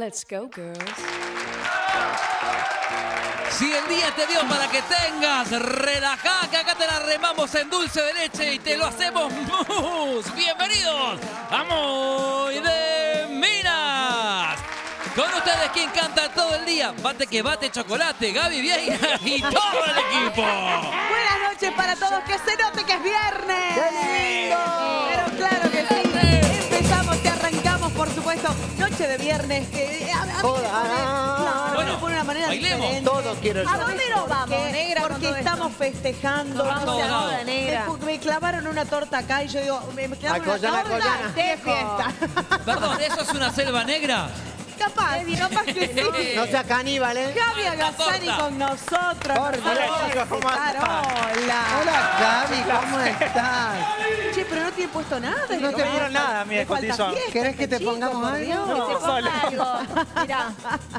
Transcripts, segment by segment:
Let's go, girls. Si el día te dio para que tengas, relajá, que acá te la remamos en dulce de leche y te lo hacemos mousse. Bienvenidos a Muy de Minas. Con ustedes, quien canta todo el día, bate que bate chocolate, Gaby Vieira y todo el equipo. Buenas noches para todos, que se note que es viernes. ¡Qué lindo! Pero claro que sí. Empezamos y arrancamos, por supuesto, noche de viernes. Que a mí me pone, Bueno, me pone una manera bailemos. diferente. Todo quiero yo. ¿A dónde nos vamos, negra? Porque estamos festejando. Vamos a todos lados. Me clavaron una torta acá y yo digo, me clavaron una Acollana, torta acollana. de fiesta. Perdón, ¿eso es una selva negra? Capaz que sí. No sea caníbal, ¿eh? Gaby Agazzani torta. con nosotros. Hola, chicos, ¿cómo están? Hola. Hola, Gaby, ¿cómo estás? Che, pero no tiene puesto nada. No te dieron nada, mi Me falta cotillón. fiesta, ¿Querés que te chico, pongamos por algo? Dios. No, solo. Mirá.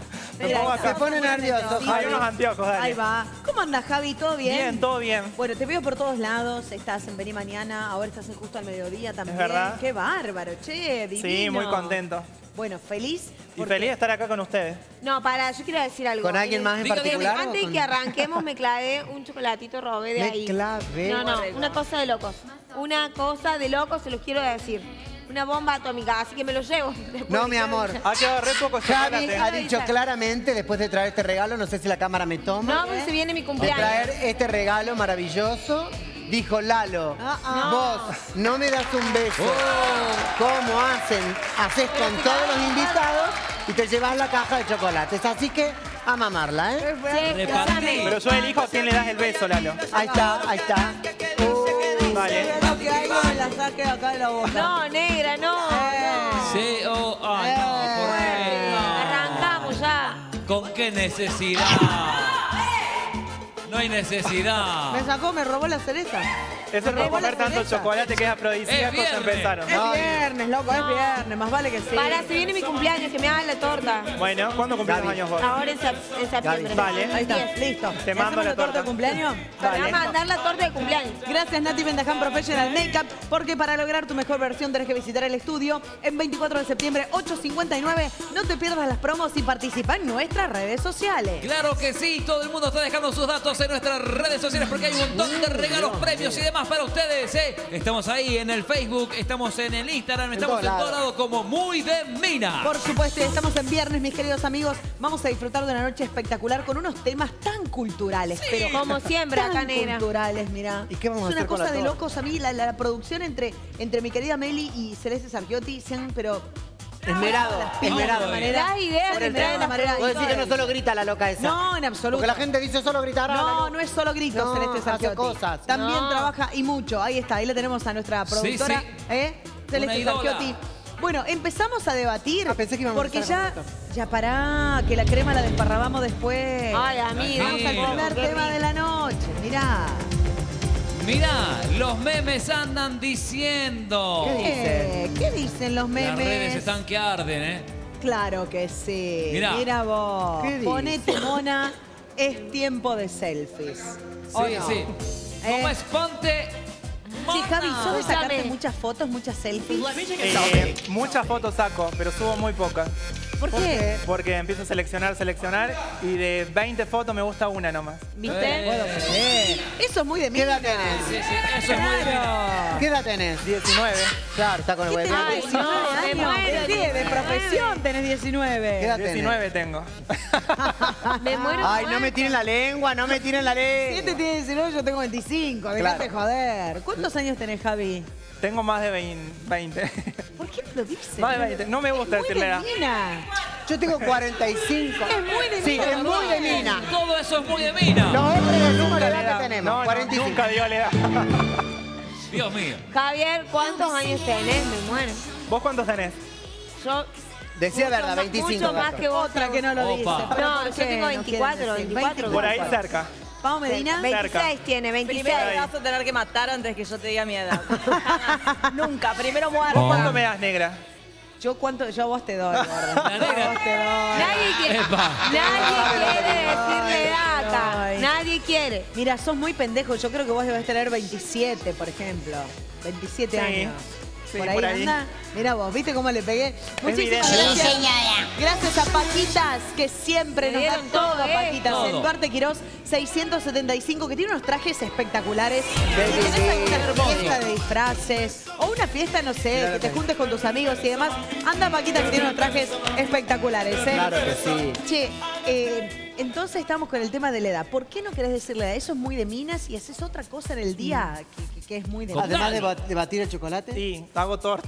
Se pone nervioso, Sí, Javi. Hay unos anteojos, dale. Ahí va. ¿Cómo andas, Javi? ¿Todo bien? Bien, todo bien. Bueno, te veo por todos lados. Estás en Vení Mañana, ahora estás en Justo al Mediodía también. verdad. Qué bárbaro, che, divino. Sí, muy contento. Bueno, feliz. Y porque- feliz de estar acá con ustedes. No, yo quiero decir algo. ¿Con alguien más en Diga, particular? o Antes de con- que arranquemos, me clavé un chocolatito, robé de Me ahí. clavé. No, una cosa de locos. Una cosa de locos, se los quiero decir. Una bomba atómica, así que me lo llevo. Después No, de mi que- amor. Ha quedado re poco Javi chocolate. ha dicho claramente, después de traer este regalo, no sé si la cámara me toma, No, porque se viene mi de cumpleaños. traer este regalo maravilloso, dijo Lalo, vos no me das un beso, como haces con todos los invitados y te llevas la caja de chocolates. Así que a mamarla, ¿eh? Che, escúchame. Pero yo elijo a quién le das el beso, Lalo. Ahí está, ahí está. Vale. Quiero que algo me la saque acá de la boca. No, negra, no. Sí, ay, no, ¿por qué? No. Arrancamos ya. ¿Con qué necesidad? No hay necesidad. Me robó la cereza. Eso por comer tanto chocolate que es Es afrodisíaco, se viernes. empezaron. Es viernes, loco, es viernes. Más vale que sí. Para, se viene mi cumpleaños, que me hagan la torta. Bueno, ¿cuándo cumplís los Gaby. años vos? Ahora en septiembre. Vale. Ahí está, 10. listo. Te mando hacemos la torta. de cumpleaños? Me Vale. va a mandar la torta de cumpleaños. Gracias, Nati Vendaján Professional Makeup, porque para lograr tu mejor versión tenés que visitar el estudio en 24 de septiembre, 8:59. No te pierdas las promos y participa en nuestras redes sociales. Claro que sí, todo el mundo está dejando sus datos en nuestras redes sociales porque hay un montón de regalos, premios y demás para ustedes, ¿eh? Estamos ahí en el Facebook, estamos en el Instagram, estamos en todos todo lado como Muy de Minas. Por supuesto, y estamos en viernes, mis queridos amigos. Vamos a disfrutar de una noche espectacular con unos temas tan culturales, pero Como siempre, tan acá, nena. culturales, mirá. ¿Y qué vamos a es hacer una con cosa la de torta? locos. A mí la producción entre mi querida Meli y Celeste Sarchiotti se han, pero... Esmerado, esmerado. Vamos, Das ideas Por de el traer tema, la manera Vos decís que no solo grita la loca esa. No, en absoluto. Porque la gente dice solo gritar. No, no es solo gritos, No, Celeste hace Sarchiotti. cosas. También No. trabaja y mucho. Ahí está, ahí la tenemos a nuestra productora, sí. Celeste Una ídola. Sarchiotti. Bueno, empezamos a debatir. Ah, pensé que íbamos a porque empezar ya, con esto. ya pará, que la crema la desparramamos después. Ay, amiga. Vamos al primer Qué tema rico. de la noche. Mirá. Mirá, los memes andan diciendo. ¿Qué dicen los Las memes? redes están que arden, ¿eh? Claro que sí. Mirá. Mira vos. ¿Qué dice? Ponete mona, es tiempo de selfies. ¿O Sí, no? sí. ¿Cómo Eh. es? Ponte Sí, Javi, ¿sos de sacarte Escúchame. muchas fotos, muchas selfies? Muchas fotos saco, pero subo muy pocas. ¿Por qué? Porque empiezo a seleccionar y de 20 fotos me gusta una nomás. ¿Viste? Eso es muy de mí. ¿Qué edad tenés? Sí, sí, eso es muy de Minas. ¿Qué edad tenés? 19. Claro, está con el huevo. Ay, no, me muero. Sí, de profesión tenés 19. ¿Qué edad tenés? 19 tengo. Me muero. Ay, no me tiren la lengua, no me tiren la Si este lengua. tiene 19, yo tengo 25. Dejate joder. ¿Cuántos años tenés, Javi? Tengo más de 20. ¿Por qué lo dices? Más de 20. No me gusta Es muy decirle de edad. mina. Yo tengo 45. Es muy de Sí, mina. es muy de mina. Todo eso es muy de Minas. Los hombres decimos la edad edad. que tenemos, No, 45. nunca dio la edad. Dios mío. Javier, ¿cuántos años tenés? Me muero. ¿Vos cuántos tenés? Yo. Decía verdad, mucho 25. Mucho más Gato. que vos. Otra que no lo dice. Opa. ¿Pero No, por yo qué tengo no 24, quieren decir? 24. Por ahí cerca. Pau Medina. 26 tiene, 26. Primero me vas a tener que matar antes que yo te diga mi edad. Nunca, primero ¿Vos muerto. cuánto me das, negra? Yo a vos te doy, gorda. La negra. A vos te doy. Nadie quiere, Epa. nadie quiere decirle edad acá. Ay. Nadie quiere. Mira, sos muy pendejo. Yo creo que vos debes tener 27, por ejemplo. 27 Sí. años. Sí, por ahí anda. Mira vos, ¿viste cómo le pegué? Muchísimas gracias. Gracias a Paquitas, que siempre nos dan todo, Paquitas. Todo. En Duarte Quirós 675, que tiene unos trajes espectaculares. Sí, Si tenés alguna hermoso. fiesta de disfraces o una fiesta, no sé, que te juntes con tus amigos y demás, anda Paquita, que tiene unos trajes espectaculares, ¿eh? Claro que sí. Che, entonces estamos con el tema de la edad. ¿Por qué no querés decirle la edad? Eso es muy de minas y haces otra cosa en el día que es muy de minas. Además de batir el chocolate. Sí, hago torta.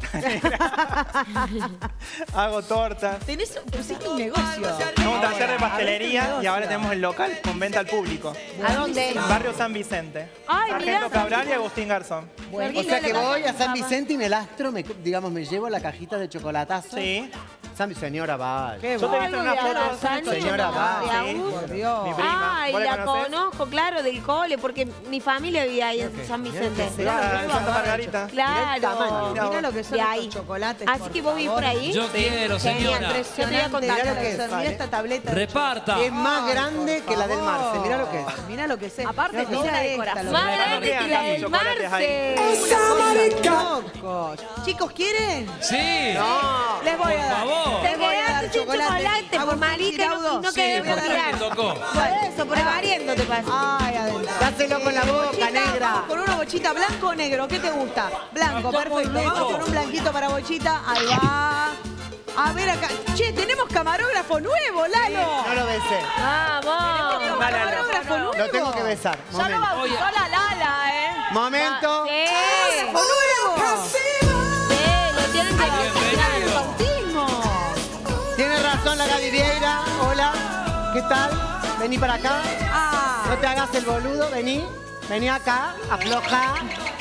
Hago torta. Pusiste un negocio. Tengo un taller de pastelería Abriste un y ahora negocio. tenemos el local con venta al público. ¿A dónde? En Barrio San Vicente. Ay, Sargento mirá. Cabral y Agustín Garzón. O sea que voy a San Vicente y en el Astro, me llevo la cajita de chocolatazo. Sí. Señora, vaya. Qué Yo te he visto en unas Algo de fotos. Arasani, Señora, ¿no? va, De sí. Agus. Por Dios. Mi prima. Ay, ¿Vos la conocés? conozco, claro, del cole, porque mi familia vivía ahí en San Vicente. Claro, en Santa Margarita. Claro. Mira lo que son De ahí. estos chocolates. Así por que vos vivís por favor. ahí. Yo quiero, señora. Yo te voy a contar. Mira lo lo que que son. es, Mira ¿vale? esta tableta. Reparta. Es más grande que la del Marce. Mira lo que es. Mira lo que es. Aparte, Mira toda esta, decoración. lo que Más es. grande que la del chocolates ahí. Marce. Locos. Chicos, ¿quieren? Sí. Les voy Por a dar. favor. Les voy a dar Te quedaste sin chocolate por marica y no Sí, querés porque tirar. me tocó. Por eso, por avariento te pasa. Ay, adentro. Dáselo con la boca, Bochita, negra. vamos con una bochita blanco o negro. ¿Qué te gusta? Blanco, Está muy perfecto. rico. Vamos con un blanquito para bochita. Ahí va. A ver acá. Che, tenemos camarógrafo nuevo, Lalo. No lo besé. Vamos. Tenemos Dale, camarógrafo nuevo. Lo tengo que besar. Ya lo Momento. bautizó la Lala, ¿eh? Momento. Sí. ¡Camarógrafo nuevo! Sí, lo tienen que Bienvenido. ¡Bautismo! Tiene razón la Gaby Vieira. Hola. ¿Qué tal? Vení para acá. Ah, No te hagas el boludo. Vení. Vení acá. Afloja.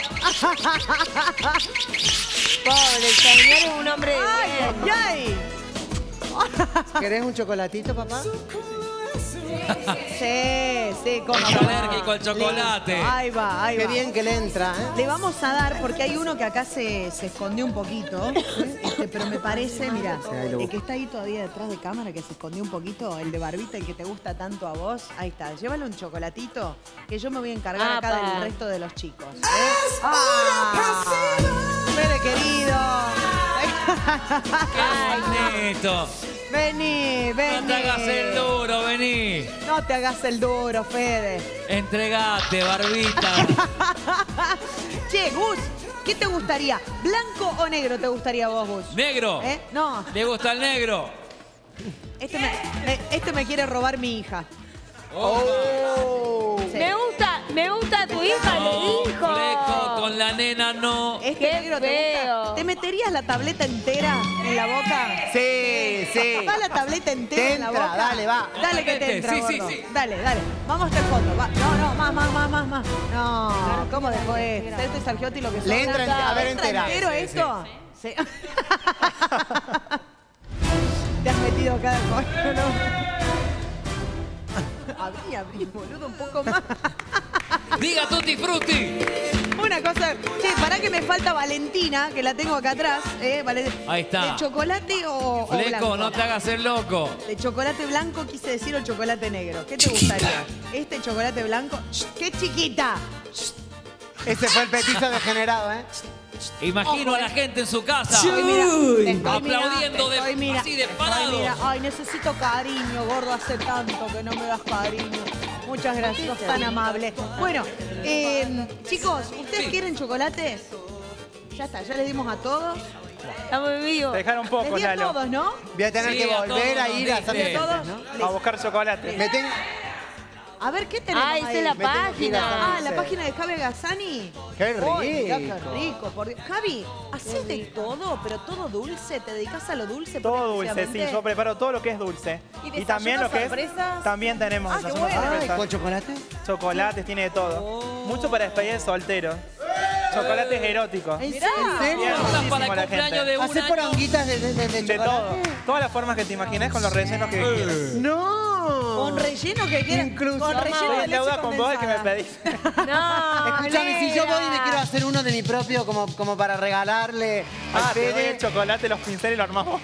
Pobre, el señor es un hombre de ¡ay, bien. ay, ¿Querés un chocolatito, papá? ay! Sí, como Es alérgico al chocolate. Ahí va, ahí Qué va. bien que le entra, ¿eh? Le vamos a dar, porque hay uno que acá se escondió un poquito, pero me parece, mira, ahí lo el que está ahí todavía detrás de cámara, que se escondió un poquito, el de barbita, el que te gusta tanto a vos, ahí está, llévale un chocolatito, que yo me voy a encargar acá Apa. del resto de los chicos. ¡Ah! Fede querido, Qué bonito. vení, vení. No te hagas el duro, vení. No te hagas el duro, Fede. Entregate, barbita. Che, Gus, ¿qué te gustaría? ¿Blanco o negro te gustaría a vos, Gus? Negro. ¿Eh? No, ¿Le gusta el negro? este me quiere robar mi hija. Oh. Sí. Me gusta tu hija, le dijo. Fleco, con la nena no. Este Qué negro te feo. gusta. ¿Te meterías la tableta entera en la boca? Sí, sí. Va la tableta entera Te en la entra, boca. dale, va. Dale que te Vete, entra, sí, sí, gordo. sí. Dale, dale. Vamos a hacer foto. Va. No, más. No, ¿cómo después? Este Sergiotti lo que Le sobra. entra, a ver, ¿Entra entera. entero esto? Sí. Te has metido cada cosa, ¿no? Abrí, boludo, un poco más. Diga Tutti Frutti. Una cosa, che, pará que me falta Valentina, que la tengo acá atrás. Ahí está. ¿De chocolate o Fleco, blanco? no te hagas el loco. De chocolate blanco quise decir o chocolate negro. ¿Qué te gustaría? ¿Este chocolate blanco? ¡Qué chiquita! Ese fue el petizo degenerado, ¿eh? Imagino a la gente en su casa. Estoy mira, Aplaudiendo de- estoy mira, así de estoy parados. mira. Ay, necesito cariño, gordo. Hace tanto que no me das cariño. Muchas gracias, sos tan amable. Bueno, chicos, ¿ustedes Sí. quieren chocolate? Ya está, ya les dimos a todos. Estamos en vivo. Te dejaron Les poco, di a Lalo. todos, ¿no? Voy a tener Sí, que a volver todos a ir a nos San dice. Vicente, Todos. ¿no? A buscar chocolate. Me tengo... A ver, ¿qué tenemos Ah, esa ahí? es la Me tengo que ir a San página. Ah, la Vicente. página de Javi Gazzani. ¡Qué Uy, mirá qué rico! rico, por Dios. Javi, ¿haces de todo, pero todo dulce? ¿Te dedicas a lo dulce? Todo dulce, sí. exclusivamente? Yo preparo todo lo que es dulce. ¿Y también lo que es... sorpresas? También tenemos Ah, qué desayunos bueno. Ay, sorpresas. ¿con chocolate? Chocolates, tiene de todo. Mucho para despedir de soltero. Chocolates eróticos. ¿En Mirá. serio? Bien, Estás para el muchísimo la cumpleaños gente. de un ¿Haces año. poronguitas de De todo. chocolate? Todas las formas que te imagines con los rellenos que quieras. No, ¿Con relleno que quieras? Incluso. Con relleno Estoy de en leche deuda con vos el que me condensada. pedís. No, Escúchame, si yo voy y me Lea. quiero hacer uno de mi propio como para regalarle al Te doy Fede. el chocolate, los pinceles y lo armamos.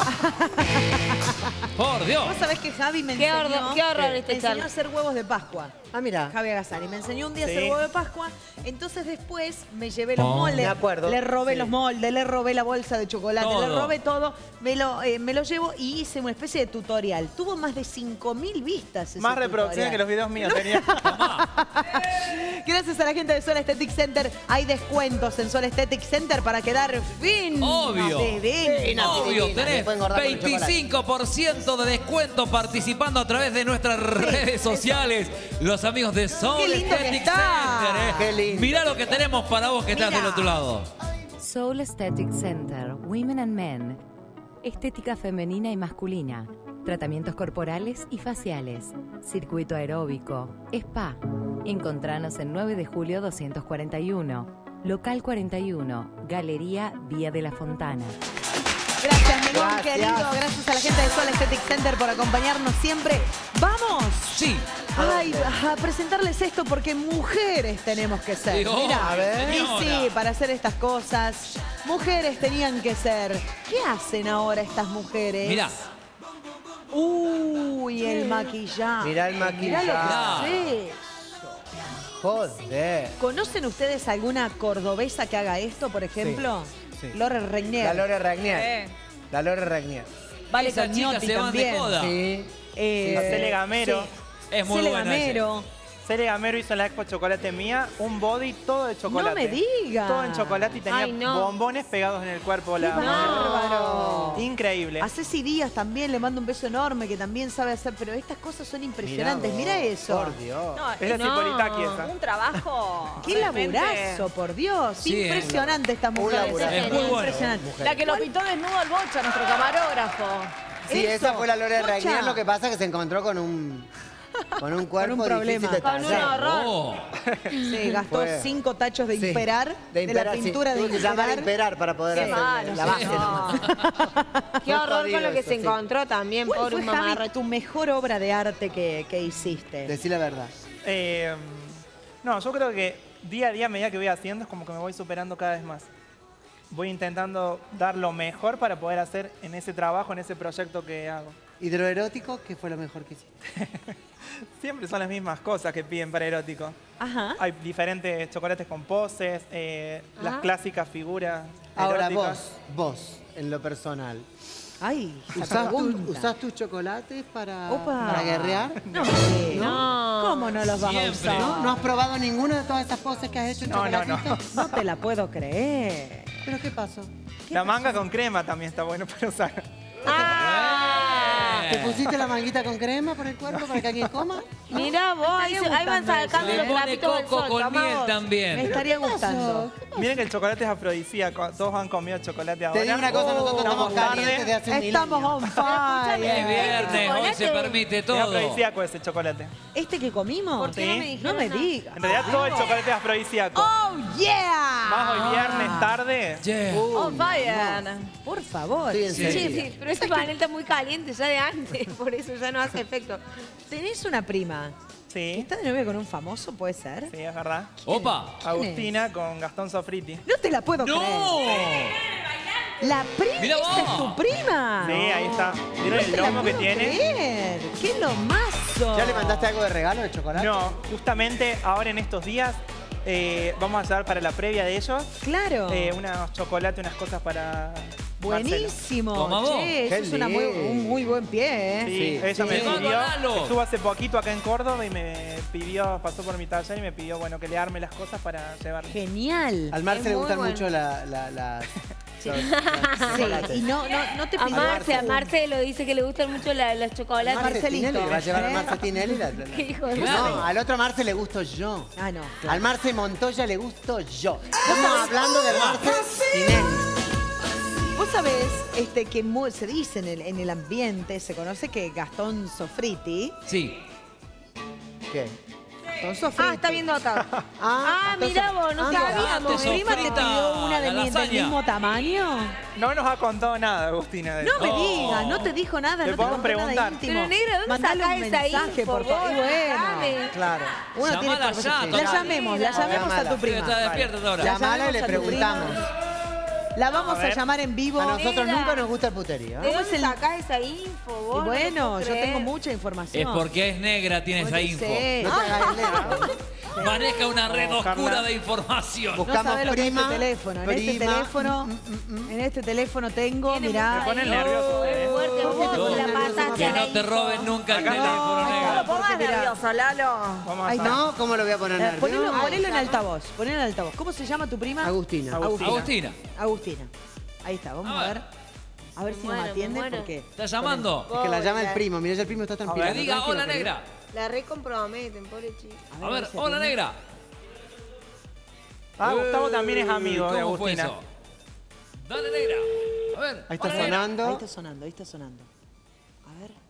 Por Dios. Vos sabés que Javi me Qué enseñó, horror me este enseñó a charla. hacer huevos de Pascua. Ah, mira. Javi Agassani me enseñó un día a Sí. hacer huevo de Pascua. Entonces después me llevé los Oh. moldes. Me acuerdo. Le robé Sí. los moldes, le robé la bolsa de chocolate, le Todo. robé todo. Me lo llevo y hice una especie de tutorial. Tuvo más de 5.000 vistas ese Más reproducciones tutorial. que los videos míos tenía. Gracias a la gente de Sol Aesthetic Center. Hay descuentos en Sol Aesthetic Center para quedar fin. Obvio. Divina. Obvio, divina, tenés se puede engordar con el 25% de descuento participando a través de nuestras redes sociales. Los amigos de Soul Qué lindo que Aesthetic está. Center. Qué lindo. Mirá lo que tenemos para vos que estás Mirá. del otro lado. Soul Aesthetic Center, Women and Men. Estética femenina y masculina. Tratamientos corporales y faciales. Circuito aeróbico. Spa. Encontranos en 9 de julio 241. Local 41. Galería Vía de la Fontana. Gracias, Miguel, Gracias. querido. Gracias a la gente de Sol Aesthetic Center por acompañarnos siempre. ¡Vamos! Sí. Ay, a presentarles esto porque mujeres tenemos que ser. Sí, Mirá, a ver. y señora. sí, para hacer estas cosas, mujeres tenían que ser. ¿Qué hacen ahora estas mujeres? Mirá. Uy, el maquillaje. Mirá el Mirá maquillaje. lo Claro. que es. Joder. ¿Conocen ustedes alguna cordobesa que haga esto, por ejemplo? sí. Lore Regnier. La Lore Regnier. La Lore Regnier. Vale, Esas chicas Cognotti se van de también. joda. Sí. Cele Gamero. sí. Es muy Cele buena esa. Gamero. Cele Gamero hizo en la Expo Chocolate mía un body todo de chocolate. No me digas. Todo en chocolate y tenía Ay, no. bombones pegados en el cuerpo. ¡Qué La bárbaro! Increíble. A Ceci Díaz también le mando un beso enorme, que también sabe hacer, pero estas cosas son impresionantes. Mirá Mira vos, eso. Por Dios. No, Es la Cipolitaki esa. un trabajo. ¡Qué realmente- laburazo, por Dios! Sí, Impresionante estas mujeres. laburazo. Es muy bueno. Impresionante. La que lo pintó desnudo al Bocha, nuestro camarógrafo. Sí, Eso. esa fue la Lore Pocha. Regnier. Lo que pasa es que se encontró con un cuerpo problema. difícil de Con un tallar. horror. Oh. Sí, gastó Fue. 5 tachos de Sí, imperar, de la sí. pintura de Tuve que llamar a imperar. imperar para poder Qué hacer malo, la sí, base no. nomás. Qué horror jodido con lo que eso, se sí. encontró también, ¿Cuál pobre fue, un Javi, mamarre. tu mejor obra de arte que hiciste? Decí la verdad. No, yo creo que día a día, a medida que voy haciendo, es como que me voy superando cada vez más. Voy intentando dar lo mejor para poder hacer en ese trabajo, en ese proyecto que hago. Hidroerótico, ¿qué fue lo mejor que hiciste? Siempre son las mismas cosas que piden para erótico. Ajá. Hay diferentes chocolates con poses, las Ajá. clásicas figuras Ahora eróticas. vos, en lo personal. Ay, esa ¿Usás, pregunta. usás tus chocolates para Opa. guerrear? No, sí. No. ¿Cómo no los vas a Siempre. usar? ¿No? ¿No has probado ninguna de todas esas poses que has hecho en No, no, chocolatito? no. No te la puedo creer. ¿Pero qué pasó? La manga con crema también está bueno para usar. Ah, ¿Te pusiste la manguita con crema por el cuerpo para que alguien coma? mirá vos, ahí, estaría ahí van gustando sacando Le los pone trapitos del coco sol. con tomá miel vos. Me también. estaría gustando. Miren que el chocolate es afrodisíaco. Todos han comido chocolate ahora. Te digo una cosa, nosotros estamos Estamos calientes de hace un Estamos milenio. on Es fire. viernes, hoy se permite Es todo. afrodisíaco ese chocolate. ¿Este que comimos? ¿Por qué no me Sí. dijeron No me nada? digas. En realidad todo el chocolate es afrodisíaco. ¡Oh, yeah! Más hoy viernes tarde. Yeah. On fire. Por favor. Estoy en Sí. serio. Sí, pero ese panel está muy caliente ya de antes, por eso ya no hace efecto. Tenés una prima que Sí, está de novia con un famoso, ¿puede ser? sí, es verdad. Opa. Agustina con Gastón Sofriti. No te la puedo ¡No! creer. La prima, Mirá esa es vos. tu prima. Sí, ahí está. ¿Vieron No el te la lomo que puedo tiene? creer. ¡Qué lomazo! ¿Ya le mandaste algo de regalo de chocolate? No, justamente ahora en estos días vamos a llevar para la previa de ellos Claro. unos chocolates, unas cosas para Buenísimo. Toma vos. Che, eso Qué es un muy buen pie, ¿eh? Sí, Sí, ella sí. me Llegó pidió, Lalo. estuvo hace poquito acá en Córdoba y me pidió, pasó por mi taller y me pidió, bueno, que le arme las cosas para llevarle. Genial. Al Marce Es le muy gustan bueno. mucho los Sí, chocolates. y no te A pidió Marce lo dice que le gustan mucho los chocolates. Marce Marcelito. Tinelli, le va a llevar a Marce Tinelli. ¿Qué hijo de Claro. No, al otro Marce le gusto yo. Ah, no. Al Marce Montoya le gusto yo. Estamos hablando del Marce Tinelli. Vos sabés que se dice en el ambiente, se conoce que Gastón Sofriti Sí. ¿Qué? sofrito. está bien dotado. entonces- mirá vos, no sabíamos. te ¿Mi prima te sofrita pidió una la del lasaña. mismo tamaño? No nos ha contado nada, Agustina. De No eso. me digas, no te dijo nada, Le no te podemos contó nada preguntar. íntimo. Pero, negra, ¿dónde Mandale sacás un esa mensaje, info, por favor. vos? Bueno, Dale. Claro. uno tiene Llamala que... ya, La total. llamemos a tu Llamala. prima. Despierta ahora. Llamala y le llamamos a tu prima. preguntamos. La vamos A a ver. llamar en vivo. A nosotros Mira. nunca nos gusta el puterío. ¿De ¿Cómo dónde es el- sacás esa info, vos? Y No te bueno, puedo yo tengo creer. mucha información. Es porque es negra, tiene esa info. Sí. No te hagas el negro. Maneja una red Vamos, oscura Carla. de información. No Buscamos sabés lo que es prima, este teléfono. En este prima. teléfono, en este teléfono tengo, Tiene mirá. mucha ponen info. nervioso, Fuerte, vos la pasaste Que a la no te info. roben nunca el Acá está. teléfono, No negra. lo pongas Porque mira- nervioso, Lalo. Vamos a Ahí estar. No, ¿cómo lo voy a poner Ponelo, nervioso? ponelo en altavoz. Ponelo en altavoz. ¿Cómo se llama tu prima? Agustina. Agustina, Agustina. Ahí está, vamos A a ver. ver. A ver si muero, nos me atiende muero. porque... ¿está llamando? Es que la llama el primo. Mira, ya el primo está Que tranquilo. diga, tranquilo, hola, querido. negra. La recomprometen, pobre chico. A ver, si hola, atiende. negra. Gustavo también es amigo de ¿Cómo fue Agustina. eso? Dale, negra. A ver. Ahí está hola, negra. Ahí sonando. está sonando, ahí está sonando. A ver.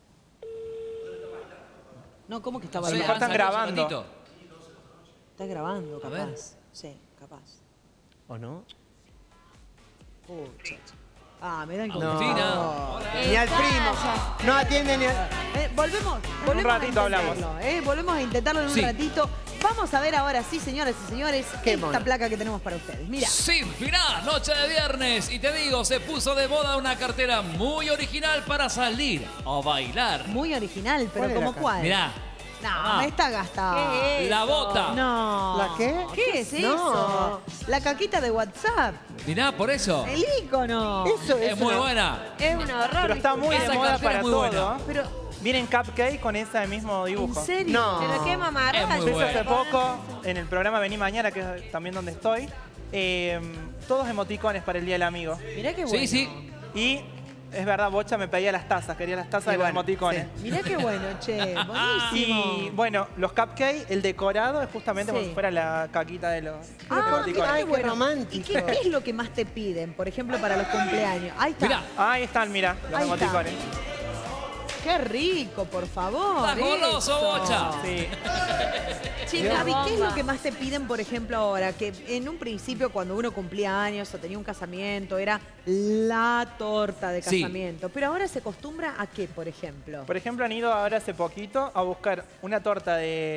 No, ¿cómo que está Sí, mejor bailando? están grabando. un ratito. Está grabando, A ver. capaz. Sí, capaz. ¿O no? Pucha. Me dan como... Agustina. No. Hola. Ni al primo. No atiende ni al... Volvemos ratito a hablamos. intentarlo, volvemos a intentarlo en un Sí. ratito. Vamos a ver ahora sí, señoras y señores, Qué esta mono. placa que tenemos para ustedes. Mira. Sin final, noche de viernes. Y te digo, se puso de moda una cartera muy original para salir a bailar. Muy original, pero ¿Cuál era ¿como acá? cuál? Mirá. No, me está gastado. ¿Qué es La eso? bota. No. ¿La qué? ¿Qué es No. eso? La caquita de WhatsApp. Mirá, por eso. El ícono. Eso Es muy buena. Es un horror. Pero está muy Esa de moda cartera para es muy todo. buena. Pero, Vienen cupcake con ese mismo ¿en dibujo. serio? No. Pero qué mamarra. Es muy Se hizo bueno. hace poco en el programa Vení Mañana, que es también donde estoy. Todos emoticones para el Día del Amigo. Mirá qué bueno. Sí, sí. Y es verdad, Bocha me pedía las tazas, quería las tazas Y de los bueno, emoticones. Mirá qué bueno, che. Buenísimo. Y bueno, los cupcakes, el decorado es justamente como Sí. si fuera la caquita de los Ah, emoticones. ay, qué bueno. romántico. ¿Y qué es lo que más te piden, por ejemplo, para los cumpleaños? Ahí está. Mirá. Ahí están, mira, los Ahí está. emoticones. Qué rico, por favor. Estás goloso, eso. Bocha. Sí. Che, Gaby, ¿qué es lo que más te piden, por ejemplo, ahora? Que en un principio, cuando uno cumplía años o tenía un casamiento, era la torta de Sí. casamiento. Pero ahora se acostumbra a qué, por ejemplo. Por ejemplo, han ido ahora hace poquito a buscar una torta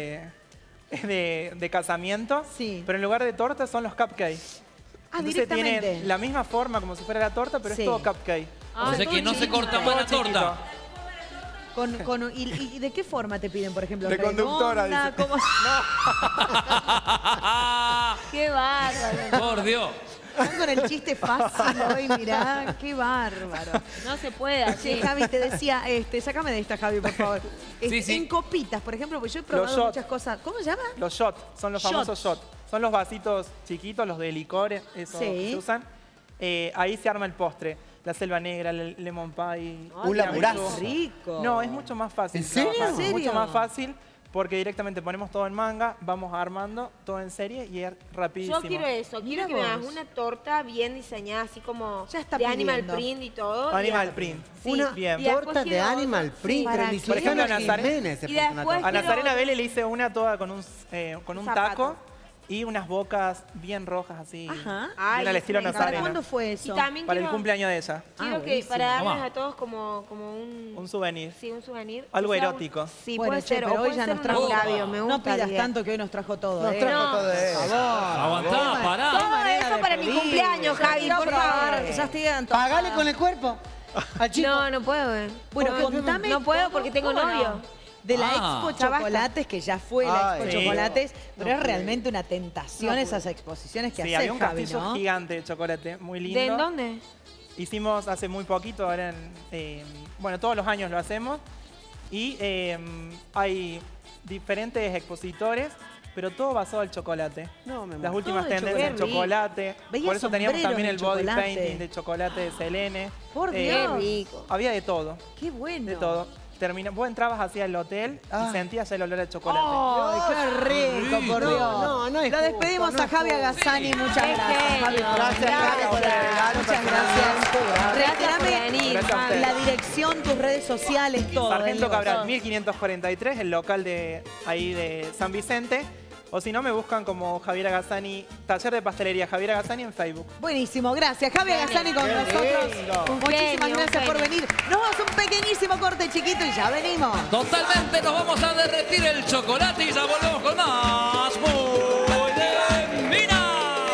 de casamiento, Sí. pero en lugar de torta son los cupcakes. Ah, Entonces directamente. tienen la misma forma como si fuera la torta, pero Sí. es todo cupcake. O sea que no se corta Todo más la chiquito. torta. ¿Y de qué forma te piden, por ejemplo? De conductora, ¿Redonda? dice. ¿Cómo? Qué bárbaro. Por Dios. Están con el chiste fácil hoy, mirá. Qué bárbaro. No se puede Sí, así. Javi, te decía, sácame de esta, Javi, por favor. Sí. En copitas, por ejemplo, porque yo he probado shots. muchas cosas. ¿Cómo se llama? Los shots, son los famosos Shots. shots. Son los vasitos chiquitos, los de licores, eso Sí. que se usan. Ahí se arma el postre. La selva negra, el lemon pie. Ay, Un laburazo. qué rico. No, es mucho más fácil. ¿En serio? trabajar. ¿En serio? Mucho más fácil porque directamente ponemos todo en manga, vamos armando todo en serie y es rapidísimo. Yo quiero eso, Mira quiero que me hagas vos. una torta bien diseñada, así como Ya está de animal pidiendo. print y todo. Animal Y- print. Sí, Una bien. y después torta de quiero Animal otra. Print, Sí. pero ni Por ejemplo, siquiera Nazaré- Jiménez se y puso una después torta. A quiero- Nazarena Vélez le hice una toda con un Zapato. taco y unas bocas bien rojas así. Ajá. Ay, Bien al eso estilo me encanta. ¿Para Nazarena. cuándo fue Y eso? también Para el quiero, cumpleaños de ella. quiero que buenísimo. para darles Toma. a todos como un... Un souvenir. Sí, un souvenir. Algo Que sea erótico. Sí, Bueno, puede che, ser. pero o hoy puede ya ser nos un trajo... labio, me gusta. No pidas la idea. tanto que hoy nos trajo todo, Nos ¿eh? trajo No. todo eso. Por favor. Aguantá, pará. Todo manera eso de para mi pedir. cumpleaños, Javi, Quiero por probar, favor. ya estoy antojada. Pagale con el cuerpo. Al chico. No, no puedo. Bueno, No, contame No puedo cómo- porque tengo cómo no. novio. De la Ah. Expo Ya basta. Chocolates, que ya fue la Ay, Expo sí. Chocolates, pero No es pude. realmente una tentación esas exposiciones que Sí, haces, había un Javi, castillo ¿no? gigante de chocolate, muy lindo. ¿De en dónde? Hicimos hace muy poquito, ahora bueno, todos los años lo hacemos. Y hay diferentes expositores, pero todo basado al chocolate. No, me Las muero. últimas Todo de tendencias en chocolate. chocolate. Veía Por eso teníamos sombreros también de el body chocolate. painting de chocolate de Selene. Por Eh, Dios. Qué rico. Había de todo, Qué bueno. de todo. Vos entrabas hacia el hotel Ah. y sentías el olor a chocolate. ¡Ay, qué rico, por No, Dios! no es Lo justo, despedimos no a es Javi justo. Agassani. Muchas Qué gracias, genio. Javi. Gracias, Javi, por el regalo. Muchas gracias. Gracias por Reiterame venir. Gracias a ustedes. la dirección, tus redes sociales, todo. Sargento Diego. Cabral, 1543, el local de ahí de San Vicente. O si no, me buscan como Javier Agazzani, taller de pastelería Javier Agazzani en Facebook. Buenísimo, gracias. Javi Agazzani con nosotros. Muchísimas gracias por venir. Nos vamos a un pequeñísimo corte chiquito y ya venimos. Totalmente, nos vamos a derretir el chocolate y ya volvemos con más. Muy de Mina.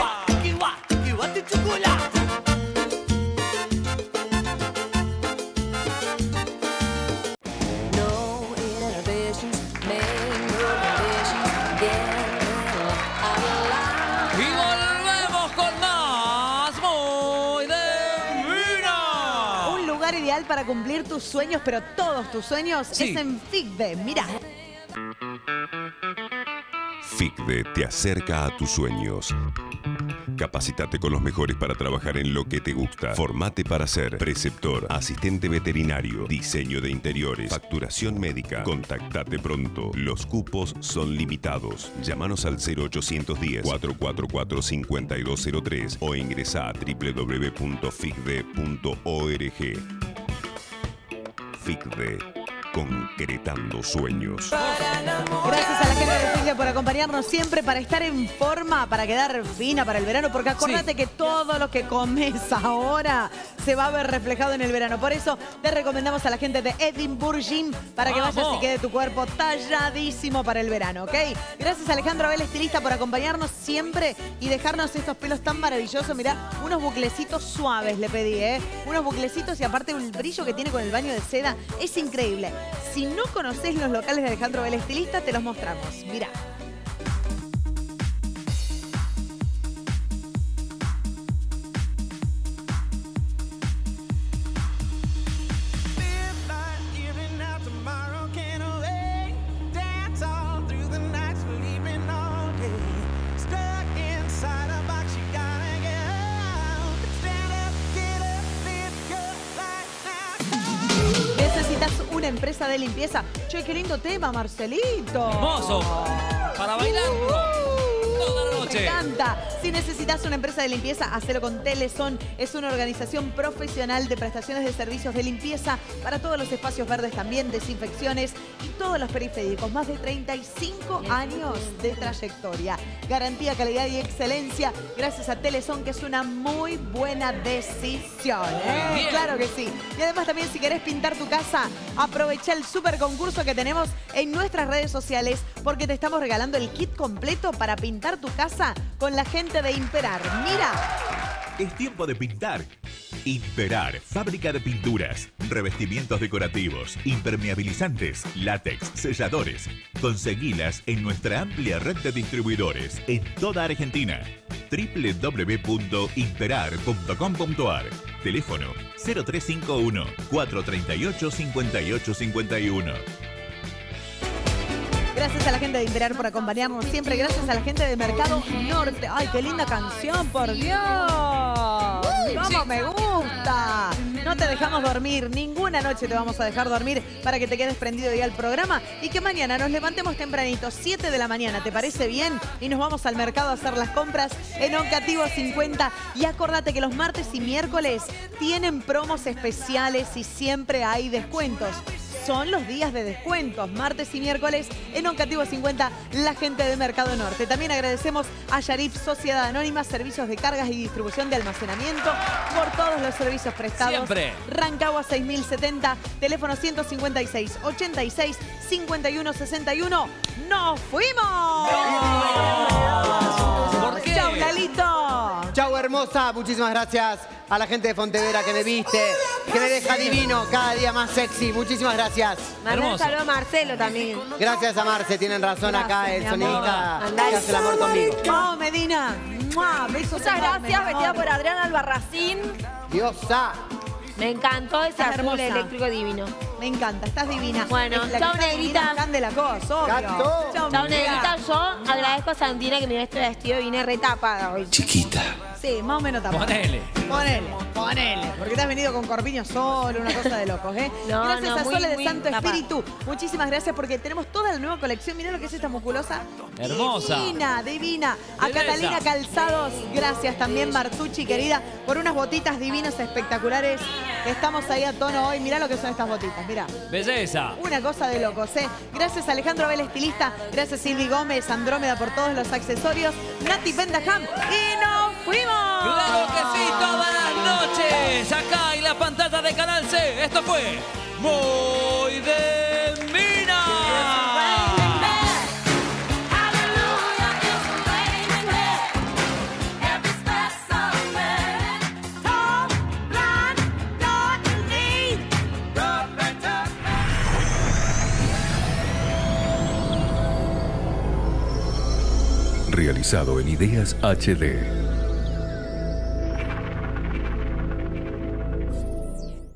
Y volvemos con más. Muy de Mina. Un lugar ideal para cumplir tus sueños, pero todos tus sueños, Sí. es en FICBE. Mira. FICBE te acerca a tus sueños. Capacítate con los mejores para trabajar en lo que te gusta. Formate para ser preceptor, asistente veterinario, diseño de interiores, facturación médica. Contactate pronto. Los cupos son limitados. Llámanos al 0810-444-5203 o ingresa a www.ficde.org. FICBE, concretando sueños. Gracias a la gente de FICBE por acompañarnos siempre, para estar en forma, para quedar fina para el verano, porque acordate que todo lo que comes ahora se va a ver reflejado en el verano. Por eso te recomendamos a la gente de Edinburgh Gym para que vayas y quede tu cuerpo talladísimo para el verano, ¿ok? Gracias a Alejandro Abel, estilista, por acompañarnos siempre y dejarnos estos pelos tan maravillosos. Mirá, unos buclecitos suaves le pedí, ¿eh? Unos buclecitos y aparte el brillo que tiene con el baño de seda es increíble. Si no conocés los locales de Alejandro Abel, estilista, te los mostramos. Mirá. ¿Necesitas una empresa de limpieza? Che, qué lindo tema, Marcelito. Hermoso. Para bailarlo toda la noche. Me encanta. Si necesitas una empresa de limpieza, hacelo con Teleson. Es una organización profesional de prestaciones de servicios de limpieza para todos los espacios verdes también, desinfecciones y todos los periféricos. Más de 35 años de trayectoria. Garantía, calidad y excelencia gracias a Teleson, que es una muy buena decisión, ¿eh? Bien. Claro que sí. Y además también, si querés pintar tu casa, aprovecha el super concurso que tenemos en nuestras redes sociales, porque te estamos regalando el kit completo para pintar tu casa con la gente de Imperar. Mira. Es tiempo de pintar. Imperar, fábrica de pinturas, revestimientos decorativos, impermeabilizantes, látex, selladores. Conseguilas en nuestra amplia red de distribuidores en toda Argentina. www.imperar.com.ar. Teléfono 0351 438 5851. Gracias a la gente de Imperar por acompañarnos siempre. Gracias a la gente de Mercado Norte. ¡Ay, qué linda canción, por Dios! ¡Cómo me gusta! No te dejamos dormir. Ninguna noche te vamos a dejar dormir para que te quedes prendido ya al programa y que mañana nos levantemos tempranito, 7 de la mañana. ¿Te parece bien? Y nos vamos al mercado a hacer las compras en Oncativo 50. Y acordate que los martes y miércoles tienen promos especiales y siempre hay descuentos. Son los días de descuentos, martes y miércoles en Oncativo 50, la gente de Mercado Norte. También agradecemos a Yarif Sociedad Anónima, servicios de cargas y distribución de almacenamiento, por todos los servicios prestados. Siempre. Rancagua 6070, teléfono 156 86 51 61. ¡Nos fuimos! ¿Por qué? ¡Chau, Lalito! Chau, hermosa. Muchísimas gracias a la gente de Fontevera que me viste, que me deja divino, cada día más sexy. Muchísimas gracias. Mandá un Hermoso. saludo a Marcelo también. Gracias a Marce, tienen razón acá, el mi amor. sonidista Andá. que hace el amor conmigo. ¡Oh, Medina! ¡Mua! Besos Muchas enormes, gracias, mi vestida amor. por Adriana Albarracín. Diosa. Me encantó ese Estás azul hermosa. eléctrico divino. Me encanta, estás divina. Bueno, Es la que chau, está negrita. divina, fan de la cosa, obvio. Gato. Chau, negrita. Yo agradezco a Santina que me dio este vestido y vine re tapada hoy. Chiquita. Sí, Sí, más o menos tampoco. Ponele. Ponele. Porque te has venido con corpiño solo, una cosa de locos, ¿eh? No, gracias no, a muy, Sole de muy Santo capaz. Espíritu. Muchísimas gracias porque tenemos toda la nueva colección. Mirá lo que es esta musculosa. Hermosa. Divina. A Belleza. Catalina Calzados, gracias también, Martucci, querida, por unas botitas divinas, espectaculares. Estamos ahí a tono hoy. Mirá lo que son estas botitas, mirá. Belleza. Una cosa de locos, ¿eh? Gracias Alejandro Abel, estilista. Gracias Silvi Gómez, Andrómeda por todos los accesorios. Nati Pendaham. Y nos fuimos. Claro que sí, todas las noches. Acá en la pantalla de Canal C. Esto fue Muy de Mina. Realizado en Ideas HD.